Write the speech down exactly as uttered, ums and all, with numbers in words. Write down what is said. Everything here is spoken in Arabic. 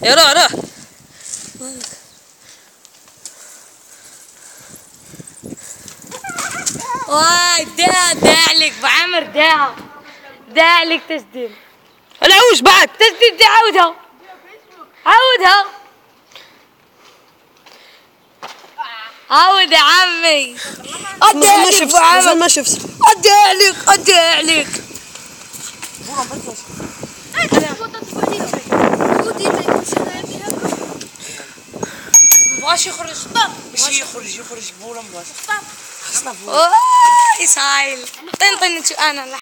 يا روح روح. واي داع داع لك بعمر داع داع لك تسديد. العوش بعد تسديد دي عودها عودها عود يا عمي. ادع لك بعمر ما شفت ادع لك ادع لك. مبغاش يخرج طب ماشي يخرج يخرج بولا مبغاش اوه يسايل طين طين انا